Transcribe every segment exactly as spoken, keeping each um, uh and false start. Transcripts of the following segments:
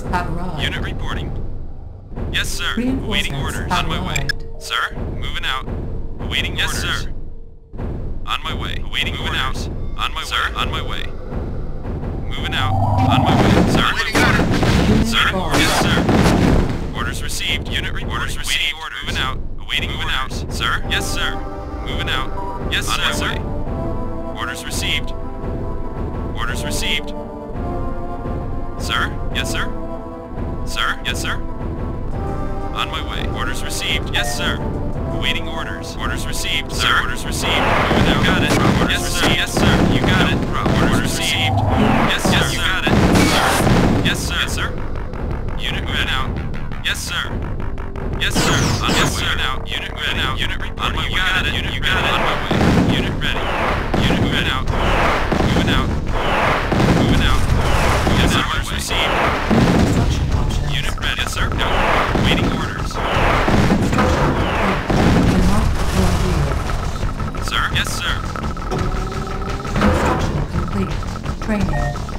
have arrived. Unit reporting. Yes, sir. Awaiting orders. On my way. Sir, moving out. Awaiting yes, orders. Yes, sir. On my way. Awaiting moving orders. Out. On my sir. Way. On my way. Moving out. On my way. Sir. Waiting order. Sir. Yes, sir. Orders received. Unit reporting. Orders received. Orders. Moving out. Awaiting moving out. Sir. Yes, sir. Moving out. Yes, on sir. My way. Orders received. Orders received. Sir. Yes, sir. Sir. Yes, sir. On my way. Orders received. Yes, sir. Awaiting orders. Orders received. Sir. Sir. Orders received. Moving out. Got it. Orders yes, received. Sir. Yes, sir. You got it. Orders received. Yes, sir. Yes, you got it. Sir. Yes, sir. Yes, sir. Unit moving out. Yes, sir. Yes, sir. On yes, my way. Sir. Out. Unit moving out. Unit reporting. On my way. You got it. Unit you got it. On my way. Unit ready. Unit moving out. Moving out. Moving out. Yes, sir. Orders received. Unit ready. Yes, sir. No. Waiting orders. Sir? Yes, sir. Construction complete. Training.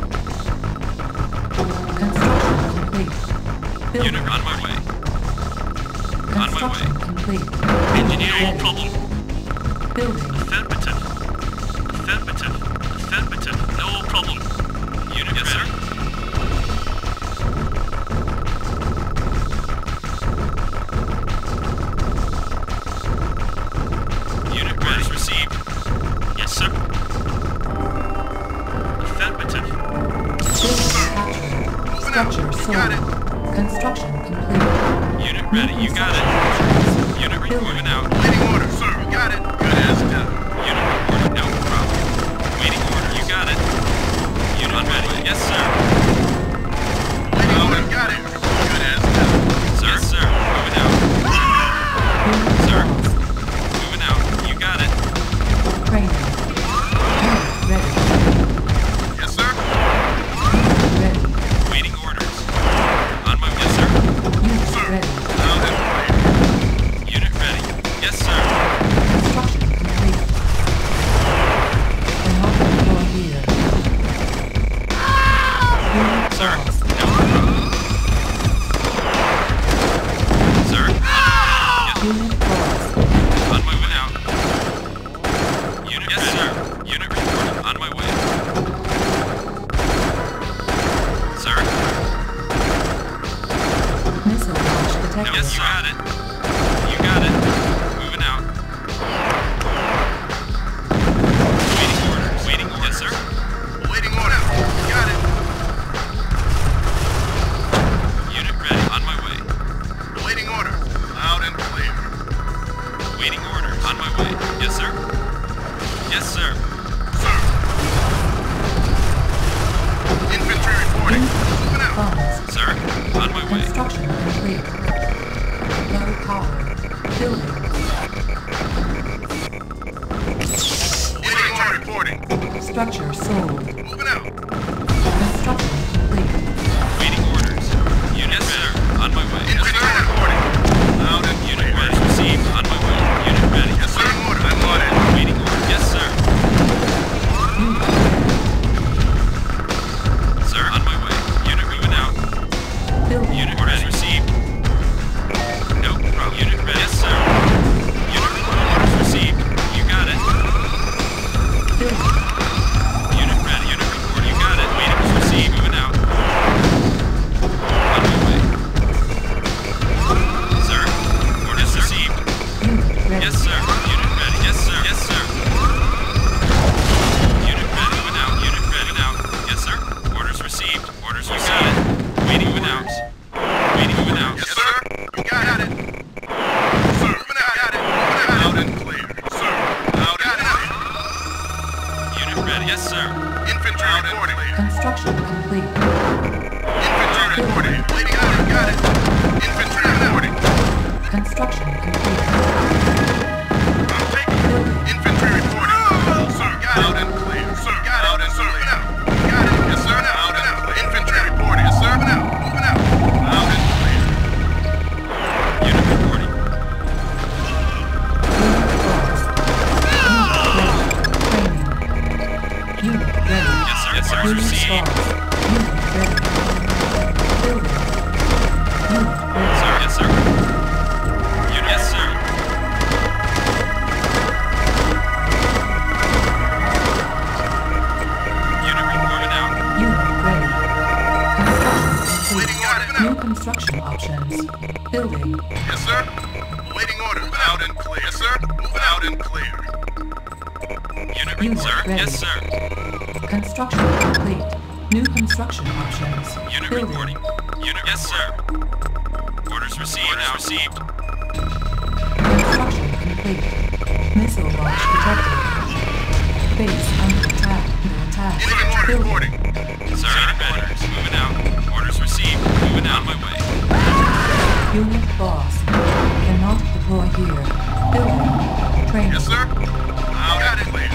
Construction complete. Building. Unit on my way. On my way. Complete. Engineering problem. Building. Affirmative. Affirmative. Affirmative. No problem. Unit yes, ready. Sir. Received. Yes, sir. Affirmative. Structure sold. Got it. Construction complete. Unit ready. You got it. Unit moving out. Waiting order, sir. You got it. Good as done. Unit reporting. No problem. Waiting order. You got it. Unit ready. Yes, sir. Waiting order. Got it. Good as done. Sir. Yes, sir. Moving out. Sir. Moving out. You got it. Training. Ready. Yes, sir. Ready. Waiting orders. On my way, yes, sir. Unit sir. Ready. Out and clear. Unit ready. Yes, sir. Construction complete. Cannot deploy here. Unit sir. lost. No problem. Sir. Yes. Unit lost. On my way out. Unit yes, ready. Sir. Unit reporting. On my way. Sir. Missile launch detected. Yes, you got it. You got it. Moving out. Waiting orders. Waiting orders. Yes, sir. Waiting order. Got it. Unit ready. On my way. Waiting order. Loud and clear. Waiting orders. On my way. Yes, sir. Yes, sir. Sir. Infantry reporting. Moving out. Funds. Sir. On my way. Construction complete. Low power. Building. Infantry reporting. Structure sold. Moving out. Construction complete. Waiting orders. Unit yes, sir. On my way. Infantry yes, reporting. Loud and unit ready. Received. On my way. Unit ready. Yes, sir. Order. I'm on it. Waiting order. Yes, sir. Sir, on my way. Unit moving out. Building. Unit ready. Received. No problem. Unit ready. Yes, sir. Unit orders received. You got it. Building. Unit ready. Unit report. You got it. Waiting is received. Moving out. On my way. Sir. Orders received. Unit ready. Yes, sir. Unit ready. Yes, sir. Yes, sir. Unit ready. Moving out. Unit ready. Now. Yes, sir. Orders received. Orders you got it. Waiting moving out. Waiting moving out. Yes, sir. You got it. Sir. Moving out. Got it. Moving out and clear. Sir. Out and clear. Unit ready. Yes, sir. Infantry reporting. Construction complete. Infantry reporting. Waiting out. Got it. Infantry reporting. Construction complete. I'm taking infantry reporting. Sir. Got it. Out and clear. Sir. Got it. Out and clear. Got it. Yes, sir. Out and clear. Infantry reporting. Yes, sir. Moving out. Moving out. Out and clear. Unit reporting. Unit lost. Unit ready. Training. Unit ready. Yes, sir. Yes, sir. Unit Received. lost. Unit ready. Building. Construction options. Building. Yes, sir. Awaiting order. Moving out and clear. Yes, sir. Moving out and clear. Unit, Unit sir. ready. Yes, sir. Construction complete. New construction options. Unit Building. reporting. Unit, yes, sir. Orders received. Orders received. Construction complete. Missile launch detected. Base under attack. Under attack. Awaiting order. Building. Reporting. Sir, orders. Moving out. Orders received. Moving out my way. Unit boss. Cannot deploy here. Building. Training. Yes, sir. Out and clear.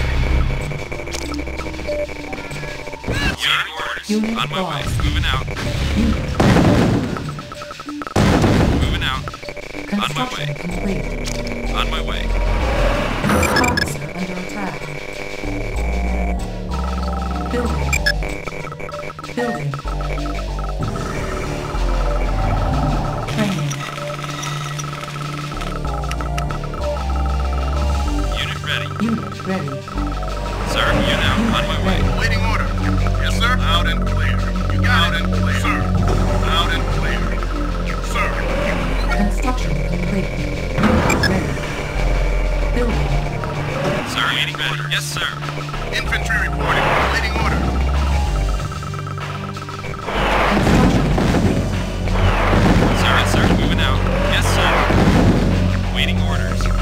Unit orders. Unit On my way. boss. Moving out. Unit Moving out. On my construction way. complete. On my way. Officer under attack. Building. Building. Training. Unit ready. Unit ready. Sir, unit out. On my way. Awaiting order. Yes, sir. Out and clear. You got out and clear. Sir. Out and clear. Sir. Construction complete. Unit ready. Building. Sir, waiting ready. Yes, sir. Infantry reporting. Awaiting order. Construction complete. Sir, yes, sir. Moving out. Yes, sir. Waiting orders. Unit,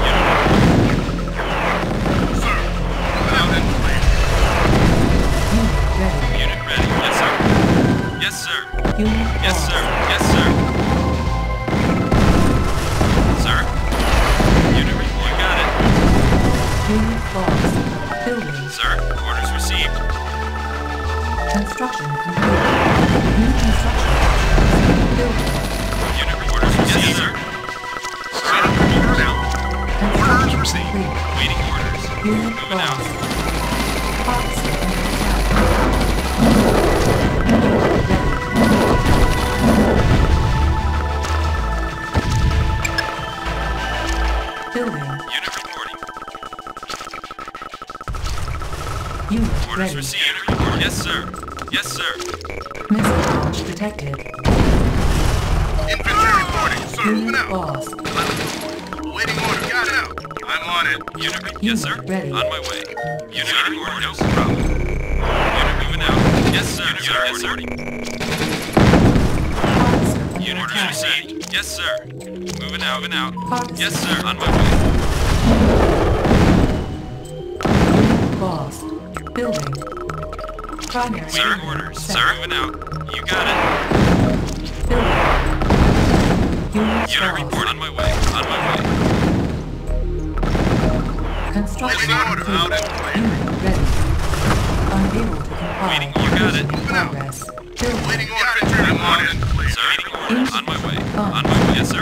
Sir. Out and clear. Unit ready. unit ready. Yes, sir. Yes, sir. Unit Yes, boss. sir. Yes, sir. Sir. Unit report. You got it. Unit boss. Building. Sir, orders received. Construction complete. New construction options. Building. Unit orders received. Yes, sir. Sir. Order out. Orders Construction received. complete. Waiting orders. Unit Moving out. boss. Officer under attack. Unit ready. Building. Unit reporting. Unit Orders ready. received. Unit reporting. Yes, sir. Yes, sir. Missile launch detected. Infantry reporting. Sir. Moving Unit out. boss. Awaiting order. Got it out. I'm on it. Unit re- yes, sir. Unit ready. On my way. Unit ready. Order. No problem. Unit moving out. Yes, sir. Unit, sir. Yes, sir. Officer under Unit orders attack. received. Yes, sir. Moving out. Moving out. Officer. Yes, sir. On my way. Unit boss. Building. Primary. Sir, unit orders. set. Sir, moving out. You got it. Building. Unit Unit boss. report. On my way. On my way. Construction Waiting order. complete. Out and clear. Unit ready. Unable to comply. Waiting. You got it. Mission progress. Building. Waiting order. Infantry. I'm on it. Clear. Sir, waiting orders. On my way. On my way. Yes, sir.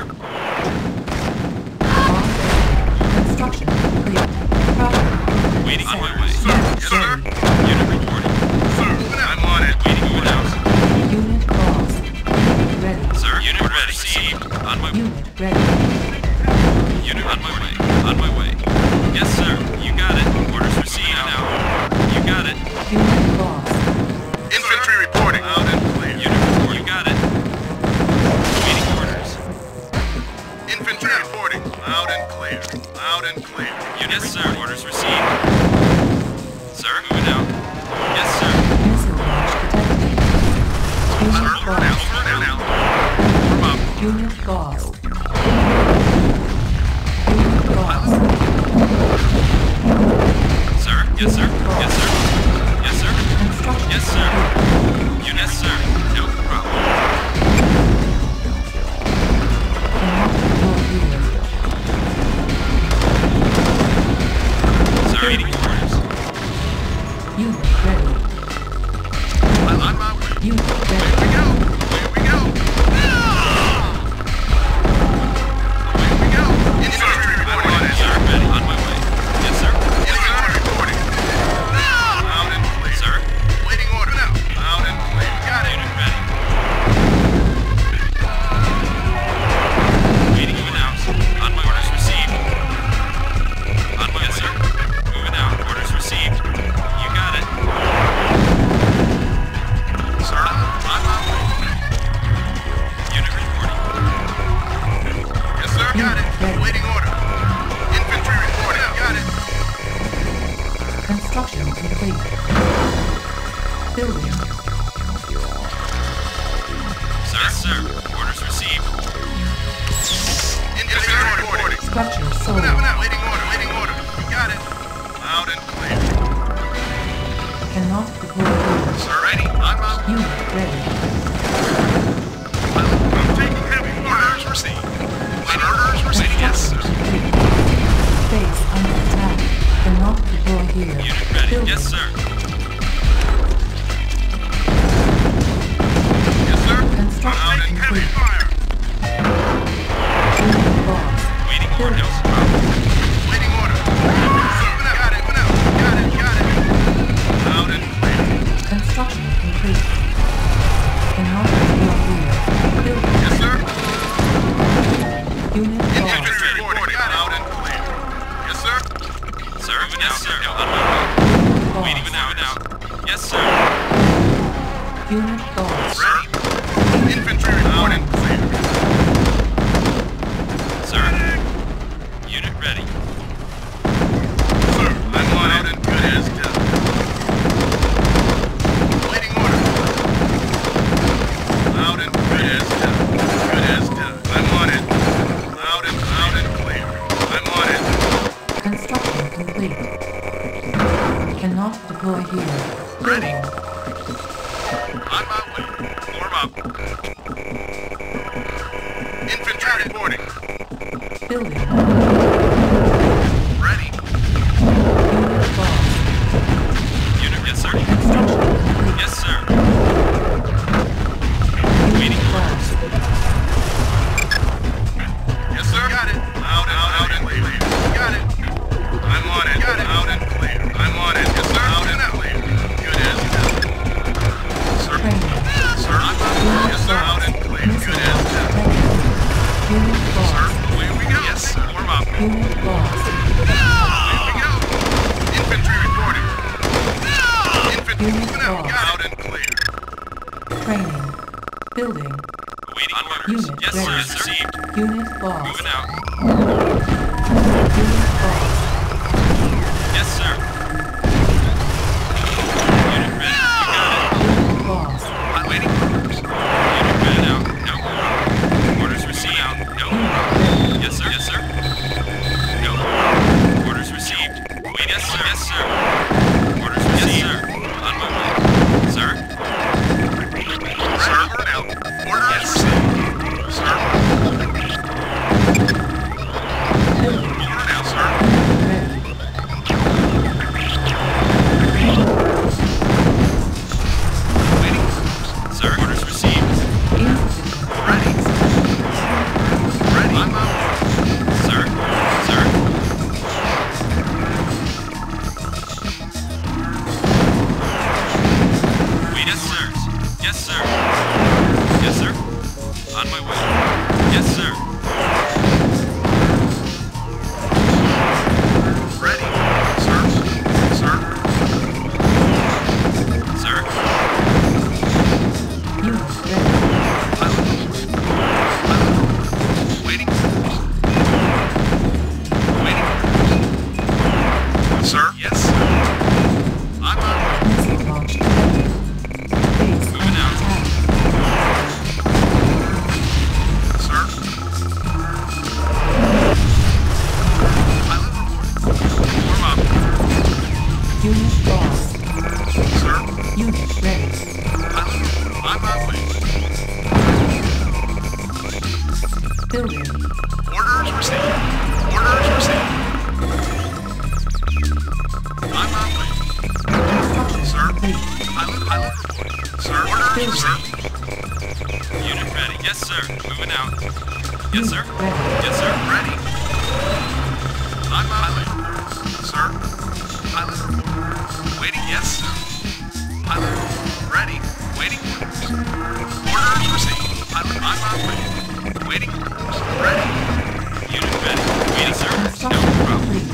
Construction complete. Project Waiting on my set. way. Sir. Unit Yes, sir. ready. Unit reporting. Sir. Moving out. I'm on it. Waiting. Moving out. Unit boss. Unit ready. Sir, unit ready. Received. On my way. Unit ready. Unit on my way. On my way. Yes, sir. You got it. Orders received. Now. You got it. Unit boss. Infantry reporting. Out and clear. Unit report. You got it. Waiting orders. Infantry reporting. Loud and clear. Loud and clear. Unit, yes, sir. Orders received. Sir, moving out. Yes, sir. Missile launch detected. Unit Turn now. boss. Turn now. Firm up. Unit boss. Unit boss. Sir, yes, sir. Yes, sir. Yes, sir. Construction Yes, sir. complete. Unit, yes, sir. No problem. Cannot deploy here. Sir, waiting orders. Unit ready. I'm on my way. Unit Here ready. we go. Here we go. Here we go. Infantry reporting. Sir, ready. On my way. Yes, sir. Infantry reporting. Loud and clear. Sir, Waiting order now. Structure sold. Moving out, moving out. Waiting order, waiting order. You got it. Loud and clear. Cannot deploy here. Sir, ready? I'm out. Unit ready. I'm taking heavy. Orders received. Orders received. Yes, sir. Construction complete. Base under attack. Cannot deploy here. Unit ready. Building. Yes, sir. Yes, sir. Construction I'm taking heavy complete. fire. Unit lost. Waiting Building. orders. Waiting order. Sir, went out. Got it, went out. Got it, got it. Loud and clear. Construction complete. Cannot deploy here. Building. Yes, sir. Unit lost. Infantry reporting. Loud and clear. Yes, sir. Sir, moving Yes, out. sir. No, on my way. Lost. Waiting moving out. Moving out. Yes, sir. Unit lost. Ready. Infantry reporting. Clear. Sir. Unit ready. Sir, I'm on out and good as done. Waiting order. Loud and good as done. Good as done. I'm on it. Loud and loud and clear. I'm on it. Construction complete. Cannot deploy here. Ready. Building. On my way. Form up. Infantry reporting. Building. Ready. Unit lost. Unit. Yes, sir. Construction complete. Yes, sir. Unit lost. Yes, sir. Got it. Loud and loud and clear. Got it. I'm on it. Got it. Loud and clear. I'm on it. Yes, sir. Loud and clear. Good as done. Sir. Training. Sir. I'm on it. Yes, sir. Loud and clear. Good as done. Unit Sir, lost. away we go. Yes, sir. Warm up. Unit lost. Away we go. Infantry reporting. Infantry Unit moving out. lost. Got out and clear. Training. Building. Waiting orders. Unit Yes, sir. ready. Yes, received. Unit lost. Moving out. Unit lost. Yes, sir. Unit ready. You got it. Unit lost. I'm waiting orders. Unit ready now. No. Orders received. Out. No. Yes, sir. Yes, sir. No. Orders received. Wait. Yes, sir. Yes, sir. Orders received. Yes, sir. On my way. Sir. Sir, burn out. Orders received. Sir. Building. Burn out, sir. Ready. Waiting. Sir. Orders received. Insufficient. Ready. Ready. I'm out. Sir. Sir. Wait. Yes, sir. Yes, sir. Yes, sir. On my way. Yes, sir. Ready. Sir. Sir. Sir. Unit ready. Waiting. Waiting. Sir. Yes, sir. I'm on. Missile launch ready. Base Moving under out. attack. Sir. Pilot report. Warm up. Unit lost. Sir. Unit ready. Pilot report. On my way. Building. Orders received. Orders received. On my way. Construction Sir. complete. Pilot, pilot report. Sir. Orders, Building. sir. Unit ready. Yes, sir. Moving out. Yes, sir. Unit ready. Yes, sir. Ready. On my way. Sir. Pilot report. Waiting, yes, sir. Pilot, ready. Waiting. Orders received. Pilot, on my way. Waiting. Ready. Unit ready. Waiting, sir. No Construction problem. complete.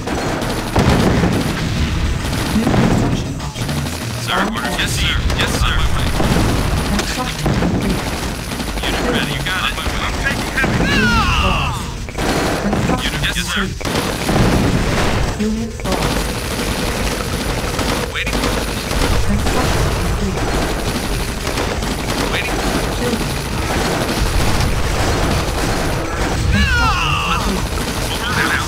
New construction options. Sir, On orders. board. Yes, sir. Yes, sir. On my way. Construction complete. Unit ready. You got it. I'm taking heavy. Unit lost. Construction Unit, yes, sir. complete. Unit lost. Waiting. Construction complete. Waiting. Building. Construction complete. Over and out.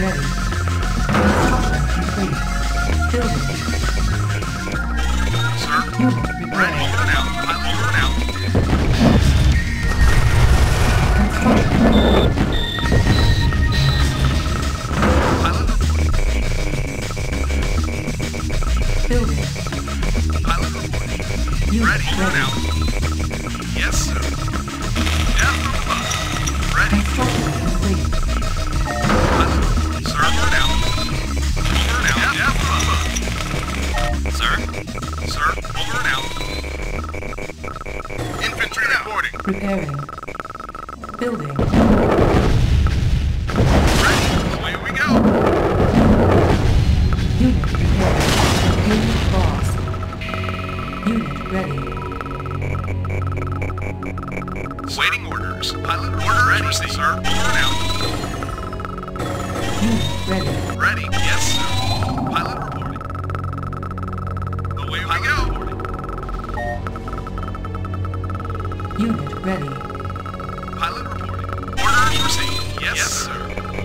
ready. Construction complete. Building. Sir? Unit Ready. repaired. Over and out. Pilot over and out. Construction complete. Pilot reporting. Building. Pilot reporting. Unit Ready. Over and ready. out. Yes, sir. Down from above. Ready. Construction complete. Pilot reporting. Sir, over and out. Over and out. Down from above. Sir? Sir, over and out. Infantry reporting. Repairing. Building. Ready. Away we go. Unit repaired. Unit lost. Unit ready. Waiting orders. Pilot orders ready, sir. Over and out. Unit ready. Ready. Yes, sir. Pilot reporting. Away we go. Unit ready. Pilot reporting. Orders received. Yes, yes sir.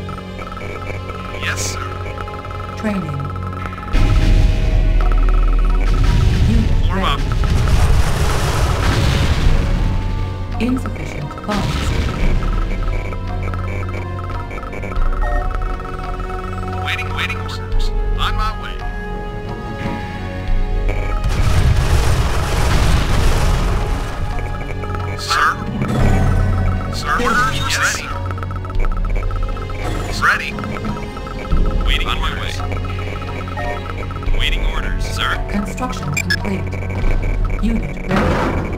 Yes, sir. Training. Unit Warm up. ready. Insufficient funds. Waiting, waiting orders. On my way. Sir? Sir, orders received. Ready. Waiting on my way. Waiting orders, sir. Construction complete. Unit ready.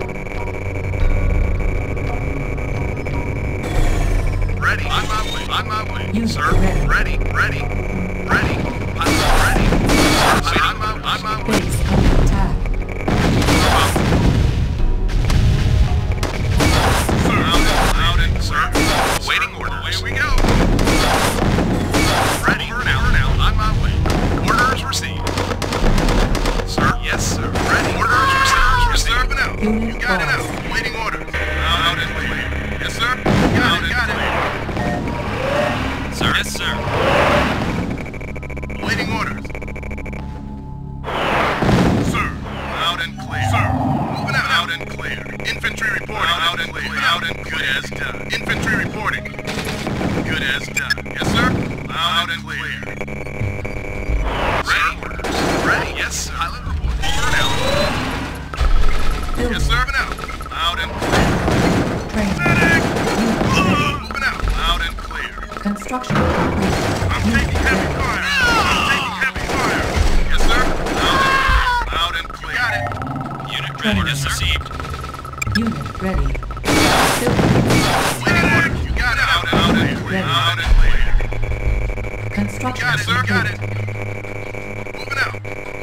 Ready. On my way. On my way. Unit Sir, ready. ready, ready, ready. I'm ready. Sir, on my, on my way. Base under attack. Sir, out and, out and, sir. Waiting orders. Away we go. Ready. Over and out. Over and out. On my way. Orders received. Sir. Yes, sir. Ready. Orders received. Received. Yes, sir. Unit You got it lost. out. Waiting orders. Out and clear. Yes, sir. Got it. Got it. Sir. Yes, sir. Waiting orders. Sir. Out and clear. Sir. Moving out. Out and clear. Infantry reporting. Out and clear. Out and good as done. Infantry reporting. Good as done. Yes, sir. Out and clear. Ready orders. Ready. Yes, sir. Pilot report. Over and out. Building. Yes, sir. Moving out. Out and clear. Training. Medic. Unit ready. Moving out. Out and clear. Construction complete. I'm taking heavy fire. I'm taking heavy fire. Yes, sir. Out and, out and clear. Got it. Unit ready. Yes, received. Unit ready. Building. Medic. You got it. Out and, out and clear. Ready. Out and clear. Construction Got it, sir. Got it. complete. Moving out.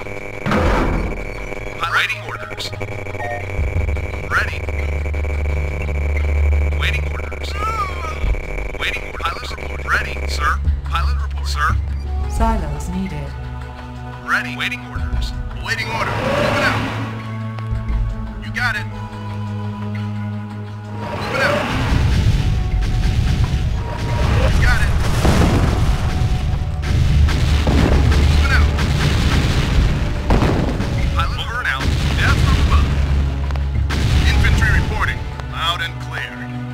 Waiting orders. Ready. Waiting orders. Waiting orders. Pilot report. Ready, sir. Pilot report. Sir. Silos needed. Ready. Waiting orders. Waiting order. Moving out. You got it. Moving out. You got it. Moving out. Pilot over and out. Death from above. Infantry reporting. Loud and clear.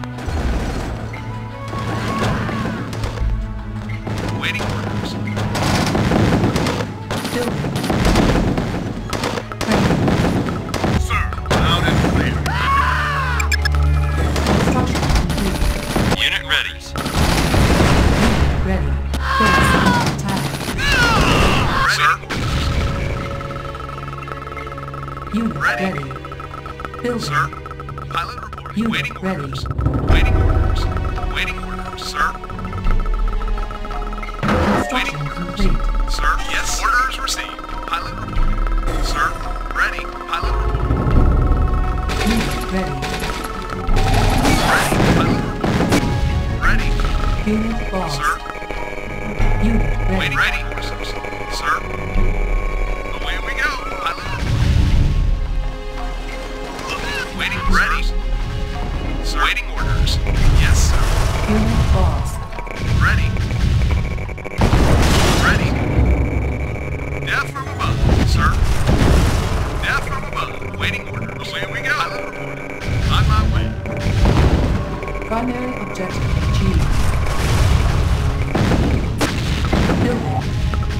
Waiting orders. Building. Training. Sir. Loud and clear. Construction complete. Unit ready. Unit ready. Base under attack. Sir. Unit Ready. ready. Building. Sir. Pilot reporting. Unit Waiting ready. orders. Waiting orders. Waiting orders. Sir. Waiting Construction orders. complete. Sir. Yes. Orders received. Pilot reporting. Sir. Ready. Pilot reporting. Unit ready. Ready. Pilot reporting. Ready. Unit lost. Sir. Unit ready. Waiting. Ready. Orders. Sir. Away we go. Pilot reporting. Waiting. Ready. Sir. Waiting orders. Yes, sir. Unit lost. Ready.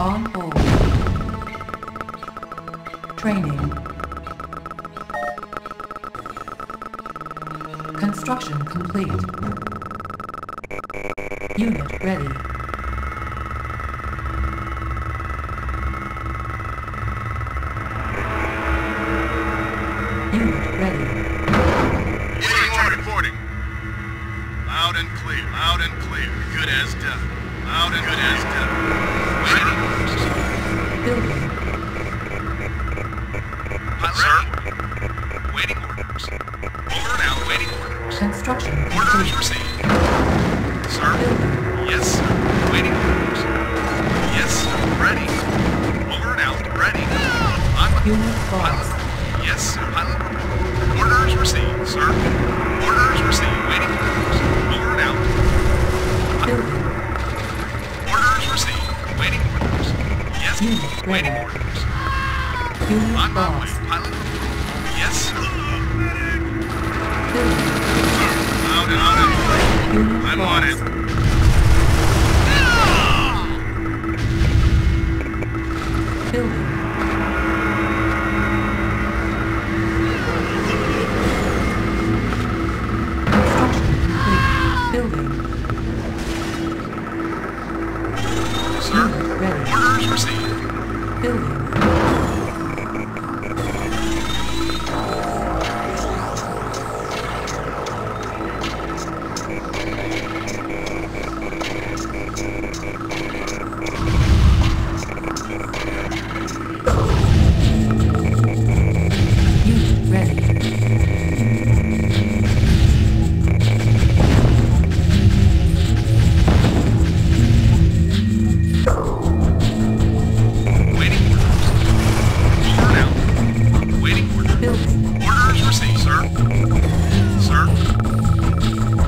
On hold. Training. Construction complete. Unit ready. Unit ready. Infantry reporting. Loud and clear. Loud and clear. Good as done. Loud and good as done. Building. Sir? Waiting orders. Over and out. Waiting orders. Construction Orders complete. received. Sir? Building. Yes, sir. Waiting orders. Yes, sir. Ready. Over and out. Ready. I'm Unit lost. Pilot. Yes, sir. Pilot. Orders received, sir. Orders received. Waiting orders. Over and out. Building. Orders received. Waiting orders. Yes, Unit waiting ready. orders. Unit On my way. lost. Pilot. Yes, sir. Building. Out and out and Unit I'm on it. lost. Building. Construction complete. Building. Sir? Unit ready. Orders received. Building. Unit ready. Waiting orders. Over and out. Waiting orders. Building. Orders received, sir. Sir?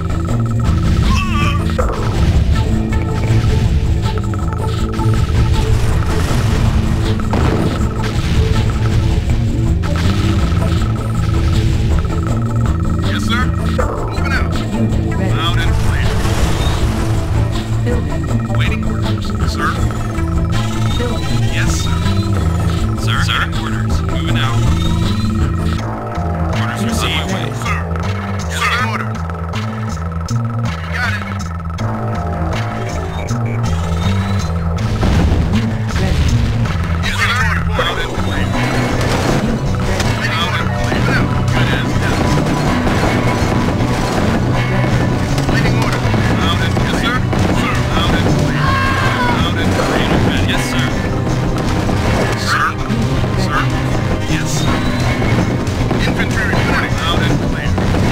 Yes, sir. Moving out. Unit ready. Loud and clear. Building. Waiting orders, sir. Building. Yes, sir. Sir? Sir? Orders. Moving out. Orders received. Ready. Sir. Sir. Order. Got it. Unit ready. Yes, sir. Loud and clear. Unit ready. Loud and clear. Good as done. Ready. Waiting order. Loud and yes, sir. Sir. Loud and clear. Loud and clear. Unit ready. Yes, sir. Sir. Sir. Yes, sir. Infantry reporting. Loud and clear.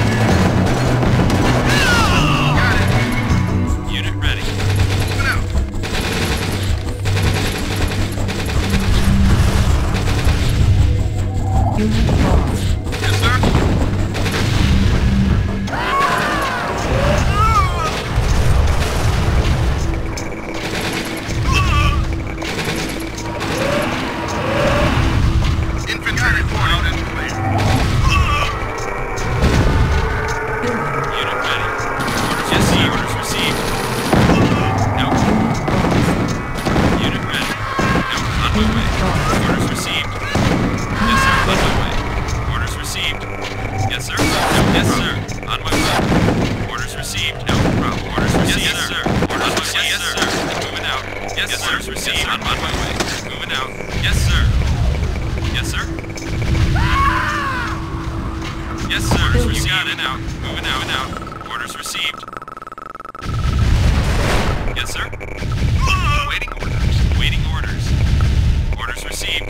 Got it. Unit ready. Moving out. Unit lost. Yes, sir. Infantry report out and clear. Building. Unit ready. Orders received. Orders received. No. Unit ready. No. On my way. Orders received. Yes, sir. On my way. Orders received. Yes, sir. No. Yes, sir. On my way. Orders received. No problem. Orders received. Yes, sir. Orders received. Yes, sir. Moving out. Yes, sir. Orders received. On my way. Moving out. Yes, sir. Yes, sir. Yes, sir. You got it. Out. Moving out and out. Orders received. Yes, sir. Waiting orders. Waiting orders. Orders received.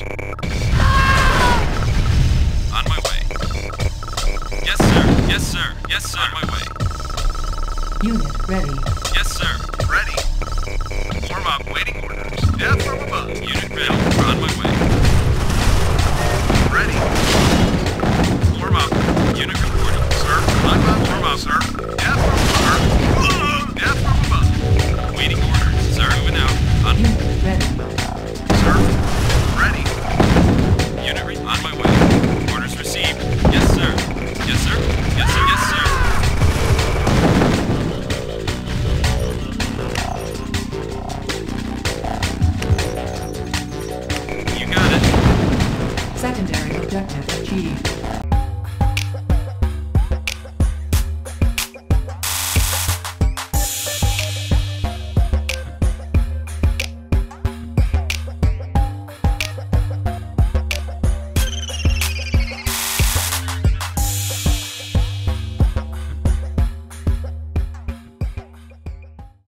On my way. Yes, sir. Yes, sir. Yes, sir. On my way. Unit ready. Yes, sir. Ready. Form up. Waiting orders. Death from above. Unit ready. On my way. Ready. Form up. Unit reporting. Sir. I'm up. Form up, sir. Death from above. Death from above. Waiting orders. Sir, moving out. On Unit